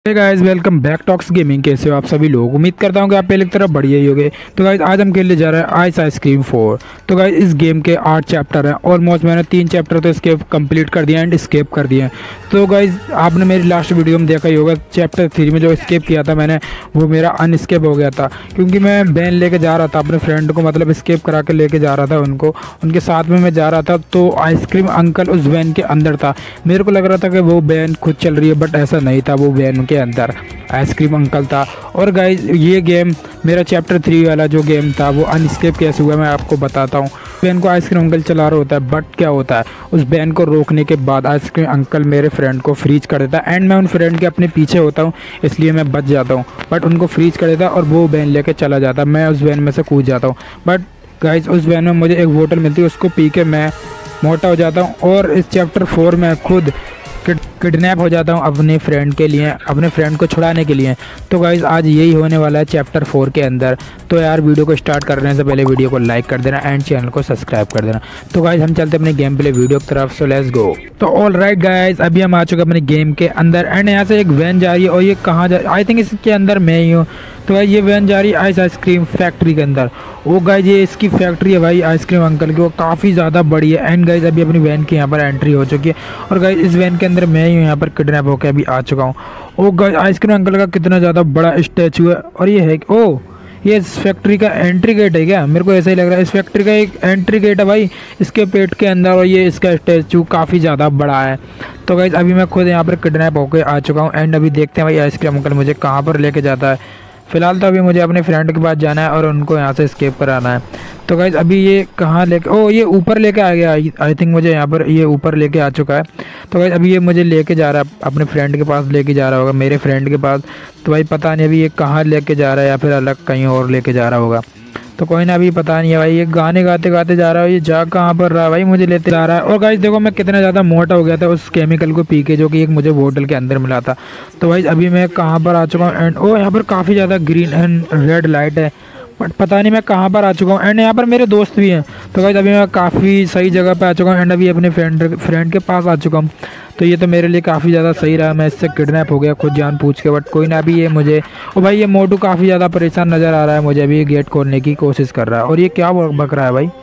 हे guys welcome back talks gaming. कैसे हो आप सभी लोग? उम्मीद करता हूँ कि आप पहले की तरफ बढ़िया ही होंगे। तो गाइस आज हम खेलने जा रहे हैं आइसक्रीम 4। तो गाइस इस गेम के 8 चैप्टर हैं। ऑलमोस्ट मैंने 3 चैप्टर तो स्केप कंप्लीट कर दिया एंड स्केप कर दिए हैं। तो गाइस आपने मेरी लास्ट वीडियो में देखा ही होगा, चैप्टर 3 में जो स्केप किया था मैंने, वो मेरा अनस्केप हो गया था क्योंकि मैं वैन लेके जा रहा था अपने फ्रेंड को, मतलब स्केप करा के लेके जा रहा था उनको, उनके साथ में मैं जा रहा था। तो आइसक्रीम अंकल उस वैन के अंदर था। मेरे को लग रहा था कि वो वैन खुद चल रही है, बट ऐसा नहीं था, वो वैन के अंदर आइसक्रीम अंकल था। और गाइज ये गेम मेरा चैप्टर 3 वाला जो गेम था वो अनस्केप कैसे हुआ मैं आपको बताता हूँ। वैन को आइसक्रीम अंकल चला रहा होता है, बट क्या होता है उस वैन को रोकने के बाद आइसक्रीम अंकल मेरे फ्रेंड को फ्रीज कर देता है एंड मैं उन फ्रेंड के अपने पीछे होता हूँ, इसलिए मैं बच जाता हूँ। बट उनको फ्रीज कर देता और वो वैन लेके चला जाता, मैं उस वैन में से कूद जाता हूँ। बट गाइज उस वैन में मुझे एक बोतल मिलती है, उसको पी के मैं मोटा हो जाता हूँ और इस चैप्टर 4 में खुद किडनैप हो जाता हूँ अपने फ्रेंड के लिए, अपने फ्रेंड को छुड़ाने के लिए। तो गाइज़ आज यही होने वाला है चैप्टर 4 के अंदर। तो यार वीडियो को स्टार्ट करने से पहले वीडियो को लाइक कर देना एंड चैनल को सब्सक्राइब कर देना। तो गाइज़ हम चलते अपने गेम प्ले वीडियो की तरफ, सो लेट्स गो। तो ऑल राइट गाइज़, अभी हम आ चुके अपने गेम के अंदर एंड यहाँ से एक वैन जा रही है और ये कहाँ जा, आई थिंक इसके अंदर मैं ही हूँ। तो भाई ये वैन जा रही है आइसक्रीम फैक्ट्री के अंदर। वो गाइज ये इसकी फैक्ट्री है भाई आइसक्रीम अंकल की, वो काफ़ी ज़्यादा बड़ी है। एंड गाइज अभी अपनी वैन की यहाँ पर एंट्री हो चुकी है और गाइज इस वैन के अंदर मैं ही यहाँ पर किडनैप होकर अभी आ चुका हूँ। ओ गाइज आइसक्रीम अंकल का कितना ज़्यादा बड़ा स्टैचू है। और ये है ओ ये इस फैक्ट्री का एंट्री गेट है क्या? मेरे को ऐसा ही लग रहा है, इस फैक्ट्री का एक एंट्री गेट है भाई इसके पेट के अंदर। और ये इसका स्टैचू काफ़ी ज़्यादा बड़ा है। तो गाइज अभी मैं खुद यहाँ पर किडनैप होकर आ चुका हूँ एंड अभी देखते हैं भाई आइसक्रीम अंकल मुझे कहाँ पर लेके जाता है। फिलहाल तो अभी मुझे अपने फ्रेंड के पास जाना है और उनको यहाँ से एस्केप कराना है। तो गाइज अभी ये कहाँ लेके, ओ ये ऊपर लेके आ गया, आई थिंक मुझे यहाँ पर ये ऊपर लेके आ चुका है। तो गाइज अभी ये मुझे लेके जा रहा है अपने फ्रेंड के पास, लेके जा रहा होगा मेरे फ्रेंड के पास। तो भाई पता नहीं अभी ये कहाँ लेके जा रहा है या फिर अलग कहीं और लेके जा रहा होगा। तो कोई ना, अभी पता नहीं है भाई, ये गाने गाते गाते जा रहा है, ये जा कहाँ पर रहा है भाई, मुझे लेते जा रहा है। और गाइस देखो मैं कितना ज़्यादा मोटा हो गया था उस केमिकल को पी के, जो कि एक मुझे बोतल के अंदर मिला था। तो भाई अभी मैं कहाँ पर आ चुका हूँ एंड ओ यहाँ पर काफ़ी ज़्यादा ग्रीन एंड रेड लाइट है, बट पता नहीं मैं कहाँ पर आ चुका हूँ। एंड यहाँ पर मेरे दोस्त भी हैं। तो गाइस अभी मैं काफ़ी सही जगह पर आ चुका हूँ एंड अभी अपने फ्रेंड के पास आ चुका हूँ। तो ये तो मेरे लिए काफ़ी ज़्यादा सही रहा, मैं इससे किडनैप हो गया खुद जान पूछ के। बट कोई ना, अभी ये मुझे, ओ भाई ये मोटू काफ़ी ज़्यादा परेशान नज़र आ रहा है मुझे, अभी ये गेट खोलने की कोशिश कर रहा है। और ये क्या बक रहा है भाई?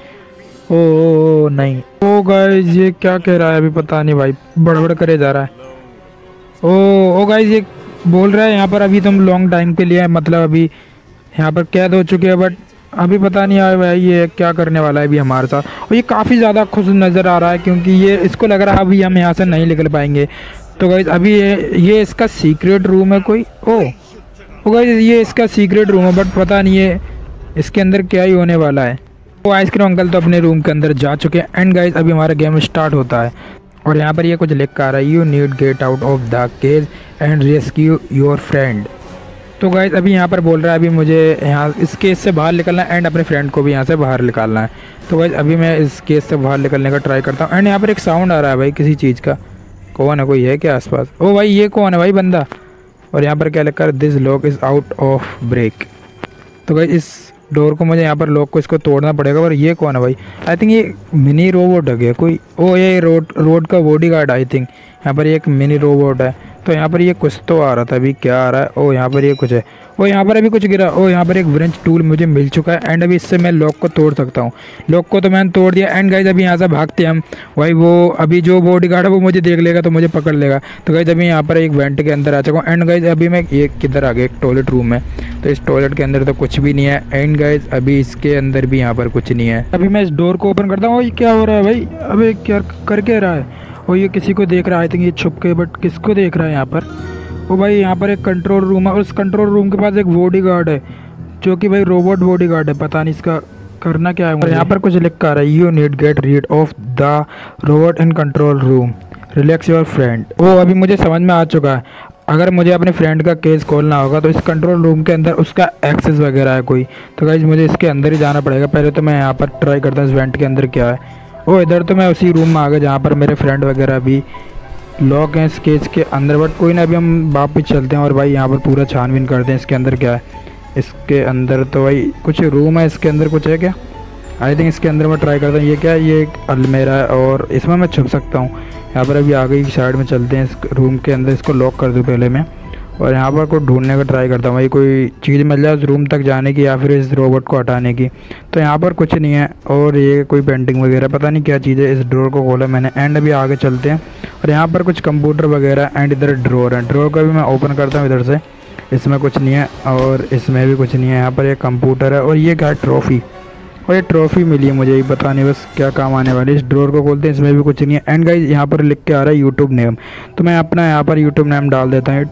ओ नहीं, ओ गाइस ये क्या कह रहा है अभी पता नहीं भाई, बड़बड़ करे जा रहा है। ओ गाइस ये बोल रहा है यहाँ पर अभी तुम लॉन्ग टाइम के लिए, मतलब अभी यहाँ पर कैद हो चुके हैं, बट अभी पता नहीं है भाई ये क्या करने वाला है अभी हमारे साथ। और ये काफ़ी ज़्यादा खुश नज़र आ रहा है क्योंकि ये इसको लग रहा है अभी हम यहाँ से नहीं निकल पाएंगे। तो गाइस अभी ये इसका सीक्रेट रूम है कोई। ओ गाइस ये इसका सीक्रेट रूम है, बट पता नहीं है इसके अंदर क्या ही होने वाला है। वो आइसक्रीम अंकल तो अपने रूम के अंदर जा चुके हैं एंड गाइस अभी हमारा गेम स्टार्ट होता है। और यहाँ पर ये कुछ लिख कर आ रहा है, you need get out of the cage and rescue your friend. तो गाइस अभी यहाँ पर बोल रहा है अभी मुझे यहाँ इस केस से बाहर निकलना है एंड अपने फ्रेंड को भी यहाँ से बाहर निकालना है। तो गाइस अभी मैं इस केस से बाहर निकलने का ट्राई करता हूँ एंड यहाँ पर एक साउंड आ रहा है भाई किसी चीज़ का। कौन है, कोई है क्या आसपास? ओ भाई ये कौन है भाई बंदा? और यहाँ पर क्या लिखा है, this lock is out of break. तो गाइस इस डोर को मुझे यहाँ पर लॉक को इसको तोड़ना पड़ेगा। और ये कौन है भाई? आई थिंक ये मिनी रोबोट है क्या कोई? ओ ये रोड का बॉडीगार्ड आई थिंक। यहाँ पर एक मिनी रोबोट है। तो यहाँ पर ये कुछ तो आ रहा था, अभी क्या आ रहा है? ओ यहाँ पर ये कुछ है, ओ यहाँ पर अभी कुछ गिरा। ओ यहाँ पर एक व्रेंच टूल मुझे मिल चुका है एंड अभी इससे मैं लॉक को तोड़ सकता हूँ। लॉक को तो मैंने तोड़ दिया एंड गाइस अभी यहाँ से भागते हैं हम। भाई वो अभी जो बॉडीगार्ड है वो मुझे देख लेगा तो मुझे पकड़ लेगा। तो गाइस अभी यहाँ पर एक वेंट के अंदर आ चुका हूँ एंड गाइस अभी मैं ये किधर आ गया, एक टॉयलेट रूम है। तो इस टॉयलेट के अंदर तो कुछ भी नहीं है एंड गाइस अभी इसके अंदर भी यहाँ पर कुछ नहीं है। अभी मैं इस डोर को ओपन करता हूँ। ये क्या हो रहा है भाई? अबे क्या कर क्या रहा है? और ये किसी को देख रहा है, आई थिंक ये छुप के, बट किसको देख रहा है यहाँ पर? ओ भाई यहाँ पर एक कंट्रोल रूम है और उस कंट्रोल रूम के पास एक बॉडीगार्ड है जो कि भाई रोबोट बॉडीगार्ड है, पता नहीं इसका करना क्या है। और यहाँ पर कुछ लिख कर आ रहा है, you need get rid of the robot in control room, relax your friend. ओ अभी मुझे समझ में आ चुका है, अगर मुझे अपने फ्रेंड का केस खोलना होगा तो इस कंट्रोल रूम के अंदर उसका एक्सेस वगैरह है कोई। तो गाइस मुझे इसके अंदर ही जाना पड़ेगा। पहले तो मैं यहाँ पर ट्राई करता हूँ इस वेंट के अंदर क्या है। ओ इधर तो मैं उसी रूम में आ गया जहाँ पर मेरे फ्रेंड वगैरह भी लॉक हैं इस केस के अंदर। बट कोई ना, अभी हम वापस चलते हैं और भाई यहाँ पर पूरा छानबीन करते हैं इसके अंदर क्या है। इसके अंदर तो भाई कुछ रूम है, इसके अंदर कुछ है क्या? आई थिंक इसके अंदर मैं ट्राई करता हूँ। ये क्या है? ये एक अलमीरा है और इसमें मैं छुप सकता हूँ। यहाँ पर अभी आगे की साइड में चलते हैं, इस रूम के अंदर इसको लॉक कर दूँ पहले मैं। और यहाँ पर कुछ ढूंढने का ट्राई करता हूँ भाई, कोई चीज़ मिल जाए उस रूम तक जाने की या फिर इस रोबोट को हटाने की। तो यहाँ पर कुछ नहीं है और ये कोई पेंटिंग वगैरह पता नहीं क्या चीज़ है। इस ड्रॉर को खोला मैंने एंड अभी आगे चलते हैं और यहाँ पर कुछ कंप्यूटर वगैरह एंड इधर ड्रॉर है। ड्रॉर का भी मैं ओपन करता हूँ इधर से, इसमें कुछ नहीं है और इसमें भी कुछ नहीं है। यहाँ पर एक कंप्यूटर है और ये क्या है, ट्रॉफ़ी, और ये ट्रॉफ़ी मिली है मुझे, ये पता नहीं बस क्या काम आने वाली। इस ड्रॉर को खोलते हैं, इसमें भी कुछ नहीं है। एंड गाइस यहाँ पर लिख के आ रहा है यूट्यूब नेम, तो मैं अपना यहाँ पर यूट्यूब नेम डाल देता हूँ,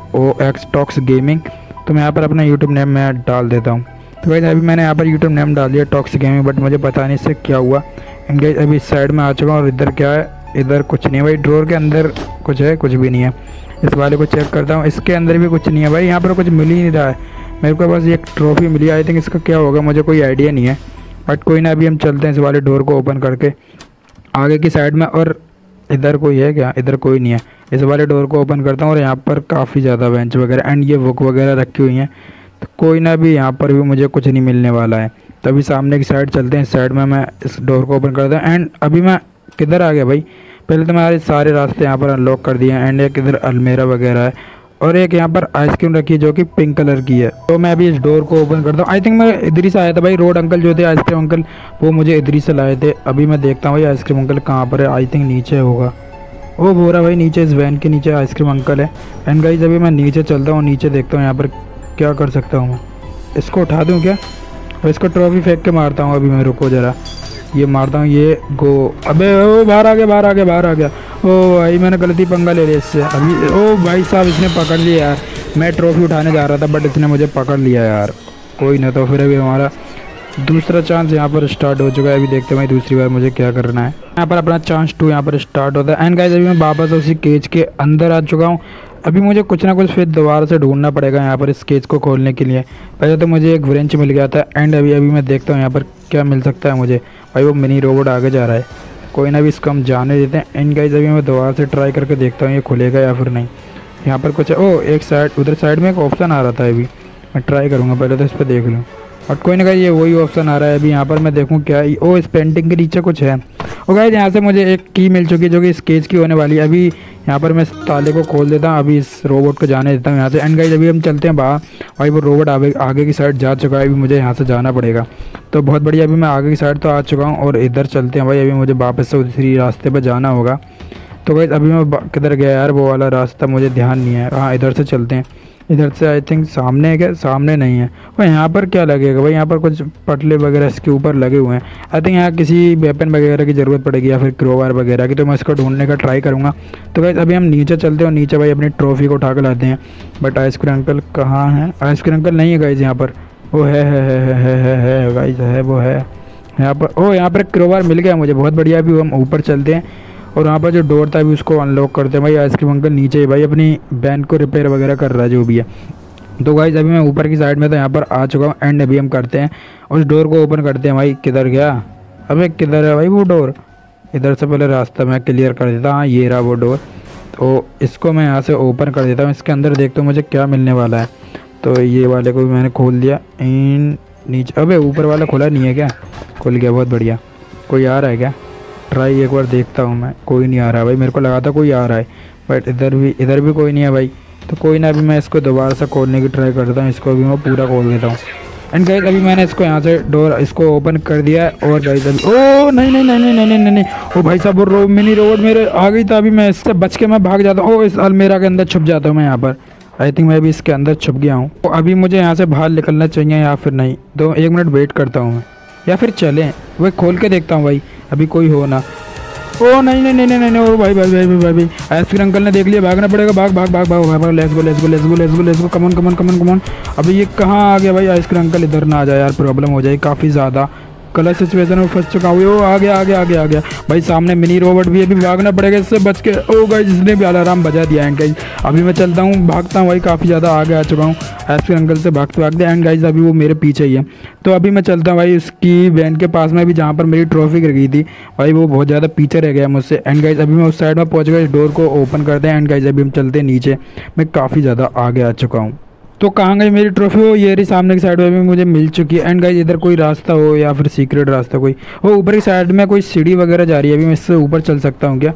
TOX टॉक्स गेमिंग। तो मैं यहाँ पर अपना यूट्यूब नेम मैं डाल देता हूँ। तो गाइस अभी मैंने यहाँ पर यूट्यूब नेम डाल दिया टॉक्स गेमिंग, बट मुझे पता नहीं इससे क्या हुआ। एंड गाइस अभी इस साइड में आ चुका हूँ और इधर क्या है, इधर कुछ नहीं है भाई। ड्रॉर के अंदर कुछ है, कुछ भी नहीं है। इस वाले को चेक करता हूँ, इसके अंदर भी कुछ नहीं है भाई। यहाँ पर कुछ मिल ही नहीं रहा है मेरे को, बस एक ट्रॉफ़ी मिली। आई थिंक इसका क्या होगा मुझे कोई आइडिया नहीं है, बट कोई ना, अभी हम चलते हैं इस वाले डोर को ओपन करके आगे की साइड में। और इधर कोई है क्या, इधर कोई नहीं है। इस वाले डोर को ओपन करता हूँ और यहाँ पर काफ़ी ज़्यादा बेंच वगैरह एंड ये बुक वगैरह रखी हुई हैं। तो कोई ना, भी यहाँ पर भी मुझे कुछ नहीं मिलने वाला है। तो अभी सामने की साइड चलते हैं, इस साइड में मैं इस डोर को ओपन करता हूँ। एंड अभी मैं किधर आ गया भाई, पहले तो मैं सारे रास्ते यहाँ पर अनलॉक कर दिए हैं। एंड एक इधर अलमेरा वगैरह है और एक यहाँ पर आइसक्रीम रखी है जो कि पिंक कलर की है। तो मैं अभी इस डोर को ओपन करता हूँ। आई थिंक मैं इधर ही से आया था भाई, रोड अंकल जो थे आइसक्रीम अंकल, वो मुझे इधर ही से लाए थे। अभी मैं देखता हूँ भाई आइसक्रीम अंकल कहाँ पर है। आई थिंक नीचे होगा, वो बोल रहा भाई नीचे, इस वैन के नीचे आइसक्रीम अंकल है। एंड गाइस अभी मैं नीचे चलता हूँ, नीचे देखता हूँ यहाँ पर क्या कर सकता हूँ मैं। इसको उठा दूँ क्या, और इसको ट्रॉफी फेंक के मारता हूँ। अभी मैं रुको ज़रा, ये मारता हूँ, ये गो। अबे ओ बाहर आ गया, बाहर आ गया, बाहर आ गया। ओ भाई मैंने गलती पंगा ले लिया इससे अभी। ओ भाई साहब इसने पकड़ लिया यार, मैं ट्रॉफी उठाने जा रहा था बट इसने मुझे पकड़ लिया यार। कोई ना, तो फिर अभी हमारा दूसरा चांस यहाँ पर स्टार्ट हो चुका है। अभी देखते हैं भाई दूसरी बार मुझे क्या करना है। यहाँ पर अपना चांस 2 यहाँ पर स्टार्ट होता है। एंड गाइस अभी मैं वापस उसी केज के अंदर आ चुका हूँ। अभी मुझे कुछ ना कुछ फिर दोबारा से ढूंढना पड़ेगा यहाँ पर इस केज को खोलने के लिए। पहले तो मुझे एक व्रेंच मिल गया था एंड अभी मैं देखता हूँ यहाँ पर क्या मिल सकता है मुझे। भाई वो मिनी रोबोट आगे जा रहा है, कोई ना, भी इसको हम जाने देते हैं। एंड गाइस अभी मैं दोबारा से ट्राई करके देखता हूँ ये खुलेगा या फिर नहीं। यहाँ पर कुछ है, ओ एक साइड उधर साइड में एक ऑप्शन आ रहा था, अभी मैं ट्राई करूँगा, पहले तो इस पर देख लूँ। और कोई ना, ये वही ऑप्शन आ रहा है। अभी यहाँ पर मैं देखूँ क्या, ओ इस पेंटिंग के नीचे कुछ है। और गाइस यहाँ से मुझे एक की मिल चुकी है जो कि इस केज की होने वाली है। अभी यहाँ पर मैं इस ताले को खोल देता हूँ, अभी इस रोबोट को जाने देता हूँ यहाँ से। एंड गाइस अभी हम चलते हैं बाहर। भाई वो रोबोट आगे की साइड जा चुका है, अभी मुझे यहाँ से जाना पड़ेगा। तो बहुत बढ़िया, अभी मैं आगे की साइड तो आ चुका हूँ और इधर चलते हैं भाई। अभी मुझे वापस से उसी रास्ते पर जाना होगा। तो गाइस अभी मैं किधर गया यार, वो वाला रास्ता मुझे ध्यान नहीं है। हाँ इधर से चलते हैं, इधर से आई थिंक सामने है क्या, सामने नहीं है। भाई यहाँ पर क्या लगेगा भाई, यहाँ पर कुछ पटले वगैरह इसके ऊपर लगे हुए हैं। आई थिंक यहाँ किसी वेपन वगैरह की ज़रूरत पड़ेगी या फिर क्रोबार वगैरह की, तो मैं इसको ढूंढने का ट्राई करूँगा। तो गाइस अभी हम नीचे चलते हैं और नीचे भाई अपनी ट्रॉफी को उठा कर लाते हैं। बट आइसक्रीम अंकल कहाँ है, आइसक्रीम अंकल नहीं है गाइस यहाँ पर। वो है गाइस, है वो है यहाँ पर। ओ यहाँ पर क्रोबार मिल गया मुझे, बहुत बढ़िया। अभी हम ऊपर चलते हैं और वहाँ पर जो डोर था अभी उसको अनलॉक करते हैं। भाई आइसक्रीम अंकल नीचे ही भाई अपनी वैन को रिपेयर वगैरह कर रहा है जो भी है। तो गाइस अभी मैं ऊपर की साइड में तो यहाँ पर आ चुका हूँ। एंड अभी हम करते हैं उस डोर को ओपन करते हैं। भाई किधर गया, अबे किधर है भाई वो डोर। इधर से पहले रास्ता मैं क्लियर कर देता। हाँ ये रहा वो डोर, तो इसको मैं यहाँ से ओपन कर देता हूँ। इसके अंदर देखता हूँ मुझे क्या मिलने वाला है। तो ये वाले को भी मैंने खोल दिया। इन नीचे, अबे ऊपर वाला खुला नहीं है क्या, खुल गया, बहुत बढ़िया। कोई आ रहा है क्या, ट्राई एक बार देखता हूँ मैं। कोई नहीं आ रहा भाई, मेरे को लगा था कोई आ रहा है बट इधर भी कोई नहीं है भाई। तो कोई ना, अभी मैं इसको दोबारा से खोलने की ट्राई करता हूँ। इसको भी मैं पूरा खोल देता हूँ। एंड गाइस अभी मैंने इसको यहाँ से डोर इसको ओपन कर दिया है। और गाइस अभी ओ नहीं, ओ भाई साहब वो मिनी रोबोट मेरे आ गई था। अभी मैं इससे बच के मैं भाग जाता हूँ। ओ इस अलमेरा के अंदर छुप जाता हूँ मैं यहाँ पर। आई थिंक मैं अभी इसके अंदर छुप गया हूँ। तो अभी मुझे यहाँ से बाहर निकलना चाहिए या फिर नहीं, तो 1 मिनट वेट करता हूँ मैं, या फिर चलें वही खोल के देखता हूँ भाई, अभी कोई हो ना। ओ नहीं, ओ भाई आइसक्रीम अंकल ने देख लिया, भागना पड़ेगा। भाग, लेट्स गो, कमॉन। अभी ये कहाँ आ गया भाई, आइसक्रीम अंकल इधर ना आ जाए यार, प्रॉब्लम हो जाए काफ़ी ज़्यादा। कलर सिचुएशन में फंस चुका हूँ। ओ आ गया भाई, सामने मिनी रोबोट भी, अभी भागना पड़ेगा इससे बच के। ओ गाइस इसने भी अलार्म बजा दिया है गाइस। अभी मैं चलता हूँ, भागता हूँ भाई, काफ़ी ज़्यादा आगे आ चुका हूँ आइसक्रीम अंकल से भागते। एंड गाइस अभी वो मेरे पीछे ही है। तो अभी मैं चलता हूँ भाई उसकी वैन के पास में, भी जहाँ पर मेरी ट्रॉफी गिर गई थी भाई, वो बहुत ज़्यादा पीछे रह गया मुझसे। एंड गाइस अभी मैं उस साइड में पहुँच गया, इस डोर को ओपन करते हैं। एंड गाइस अभी हम चलते हैं नीचे, मैं काफ़ी ज़्यादा आगे आ चुका हूँ। तो कहाँ गई मेरी ट्रॉफी, हो ये रही सामने की साइड में भी मुझे मिल चुकी है। एंड गाइस इधर कोई रास्ता हो या फिर सीक्रेट रास्ता कोई हो, ऊपर की साइड में कोई सीढ़ी वगैरह जा रही है। अभी मैं इससे ऊपर चल सकता हूँ क्या,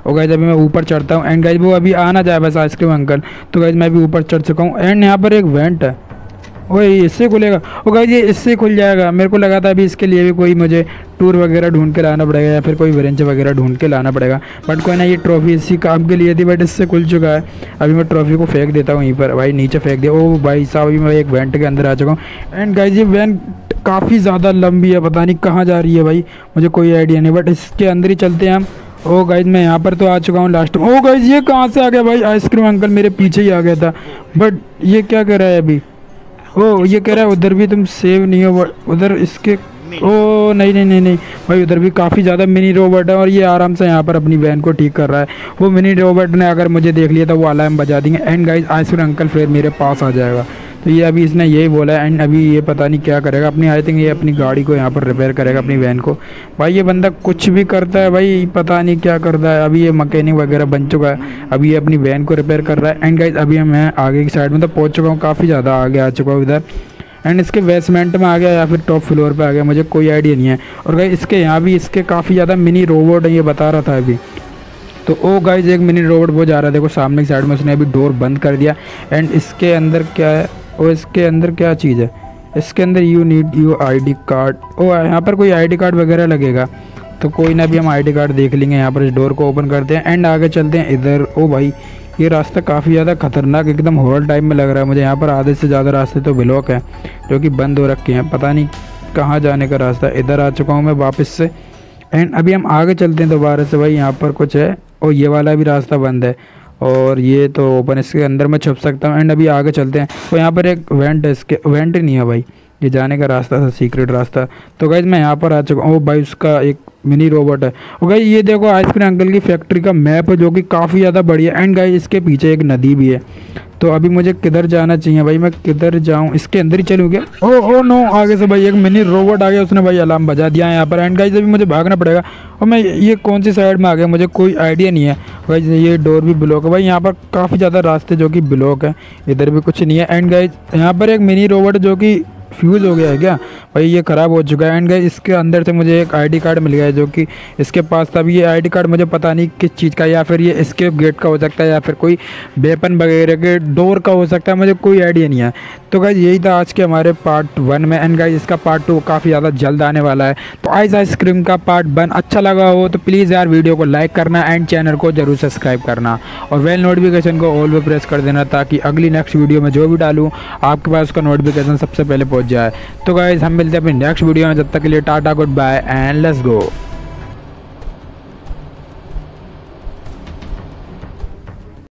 और गाइज अभी मैं ऊपर चढ़ता हूँ एंड गाइज वो अभी आ ना जाए बस आइसक्रीम अंकल। तो गाइज मैं भी ऊपर चढ़ चुका हूँ एंड यहाँ पर एक वेंट है। ओए इससे खुलेगा? ओ गाइज ये इससे खुल जाएगा। मेरे को लगा था अभी इसके लिए भी कोई मुझे टूर वगैरह ढूंढ के लाना पड़ेगा या फिर कोई ब्रेंच वगैरह ढूंढ के लाना पड़ेगा, बट कोई ना, ये ट्रॉफी इसी काम के लिए थी, बट इससे खुल चुका है। अभी मैं ट्रॉफी को फेंक देता हूँ यहीं पर। भाई नीचे फेंक दिया। ओ भाई साहब अभी मैं एक वेंट के अंदर आ चुका हूँ एंड गाइज ये वेंट काफ़ी ज़्यादा लंबी है, पता नहीं कहाँ जा रही है भाई, मुझे कोई आइडिया नहीं, बट इसके अंदर ही चलते हैं हम। ओ गाइज मैं यहाँ पर तो आ चुका हूँ लास्ट में। ओ गाइज ये कहाँ से आ गया भाई? आइसक्रीम अंकल मेरे पीछे ही आ गया था, बट ये क्या कर रहा है अभी? ओ ये कह रहा है उधर भी तुम सेव नहीं हो, उधर इसके। ओ नहीं नहीं नहीं नहीं भाई, उधर भी काफ़ी ज़्यादा मिनी रोबोट है और ये आराम से यहाँ पर अपनी वैन को ठीक कर रहा है। वो मिनी रोबोट ने अगर मुझे देख लिया तो वो अलार्म बजा देंगे एंड गाइज आइसक्रीम अंकल फिर मेरे पास आ जाएगा। तो ये अभी इसने यही बोला है एंड अभी ये पता नहीं क्या करेगा अपनी, आई थिंक ये अपनी गाड़ी को यहाँ पर रिपेयर करेगा, अपनी वैन को। भाई ये बंदा कुछ भी करता है भाई, पता नहीं क्या करता है। अभी ये मैकेनिक वगैरह बन चुका है, अभी ये अपनी वैन को रिपेयर कर रहा है एंड गाइज अभी मैं आगे की साइड में तो पहुँच चुका हूँ, काफ़ी ज़्यादा आगे आ चुका हूँ इधर एंड इसके बेसमेंट में आ गया या फिर टॉप फ्लोर पे आ गया, मुझे कोई आइडिया नहीं है। और गाइस इसके यहाँ भी इसके काफ़ी ज़्यादा मिनी रोबोट है, ये बता रहा था अभी। तो ओ गाइस एक मिनी रोबोट वो जा रहा है, देखो सामने की साइड में, उसने अभी डोर बंद कर दिया एंड इसके अंदर क्या है? ओ इसके अंदर क्या चीज़ है? इसके अंदर you need you ID card. ओ यहाँ पर कोई ID कार्ड वगैरह लगेगा, तो कोई ना, भी हम ID कार्ड देख लेंगे। यहाँ पर इस डोर को ओपन करते हैं एंड आगे चलते हैं इधर। ओ भाई ये रास्ता काफ़ी ज़्यादा खतरनाक एकदम हॉरर टाइप में लग रहा है मुझे। यहाँ पर आधे से ज़्यादा रास्ते तो ब्लॉक हैं जो कि बंद हो रखे हैं, पता नहीं कहाँ जाने का रास्ता। इधर आ चुका हूँ मैं वापस से एंड अभी हम आगे चलते हैं दोबारा से। भाई यहाँ पर कुछ है और ये वाला भी रास्ता बंद है और ये तो ओपन, इसके अंदर मैं छुप सकता हूँ एंड अभी आगे चलते हैं। तो यहाँ पर एक वेंट है, इसके वेंट नहीं है भाई, ये जाने का रास्ता था, सीक्रेट रास्ता। तो गाइज मैं यहाँ पर आ चुका हूँ। भाई उसका एक मिनी रोबोट है। और गाइज ये देखो आइसक्रीम अंकल की फैक्ट्री का मैप है जो कि काफ़ी ज़्यादा बढ़िया एंड गाइज इसके पीछे एक नदी भी है। तो अभी मुझे किधर जाना चाहिए भाई? मैं किधर जाऊँ? इसके अंदर ही चलूँ क्या? ओ नो, आगे से भाई एक मिनी रोबोट आ गया, उसने भाई अलार्म बजा दिया है यहाँ पर एंड गाइज अभी मुझे भागना पड़ेगा। और मैं ये कौन सी साइड में आ गया मुझे कोई आइडिया नहीं है। गाइज ये डोर भी ब्लॉक है भाई, यहाँ पर काफ़ी ज़्यादा रास्ते जो कि ब्लॉक है, इधर भी कुछ नहीं है एंड गाइज यहाँ पर एक मिनी रोबोट जो कि फ्यूज़ हो गया है क्या भाई? ये ख़राब हो चुका है एंड गाइस इसके अंदर से मुझे एक ID कार्ड मिल गया है जो कि इसके पास था। अभी ये ID कार्ड मुझे पता नहीं किस चीज़ का, या फिर ये एस्केप गेट का हो सकता है या फिर कोई वेपन वगैरह के डोर का हो सकता है, मुझे कोई आइडिया नहीं है। तो गाइस यही था आज के हमारे पार्ट 1 में एंड गाइस इसका पार्ट 2 काफ़ी ज़्यादा जल्द आने वाला है। तो आइसक्रीम का पार्ट 1 अच्छा लगा हो तो प्लीज़ यार वीडियो को लाइक करना एंड चैनल को जरूर सब्सक्राइब करना और बेल नोटिफिकेशन को ऑल पे प्रेस कर देना ताकि अगली नेक्स्ट वीडियो में जो भी डालूँ आपके पास उसका नोटिफिकेशन सबसे पहले पहुँच जाए। तो गाइस हम मिलते हैं अपनी नेक्स्ट वीडियो में, जब तक के लिए tata goodbye and let's go.